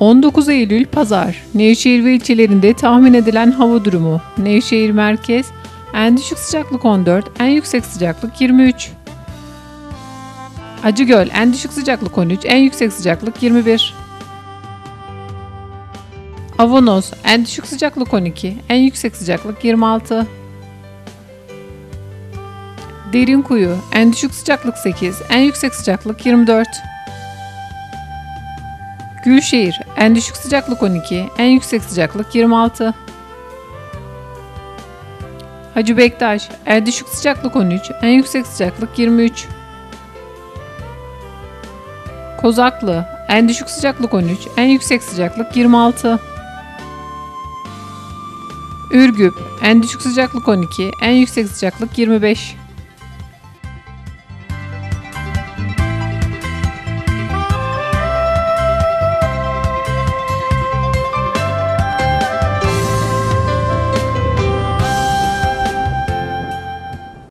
19 Eylül Pazar. Nevşehir ve ilçelerinde tahmin edilen hava durumu. Nevşehir merkez, en düşük sıcaklık 14, en yüksek sıcaklık 23. Acıgöl, en düşük sıcaklık 13, en yüksek sıcaklık 21. Avanos, en düşük sıcaklık 12, en yüksek sıcaklık 26. Derinkuyu, en düşük sıcaklık 8, en yüksek sıcaklık 24. Gülşehir, en düşük sıcaklık 12, en yüksek sıcaklık 26. Hacı Bektaş, en düşük sıcaklık 13, en yüksek sıcaklık 23. Kozaklı, en düşük sıcaklık 13, en yüksek sıcaklık 26. Ürgüp, en düşük sıcaklık 12, en yüksek sıcaklık 25.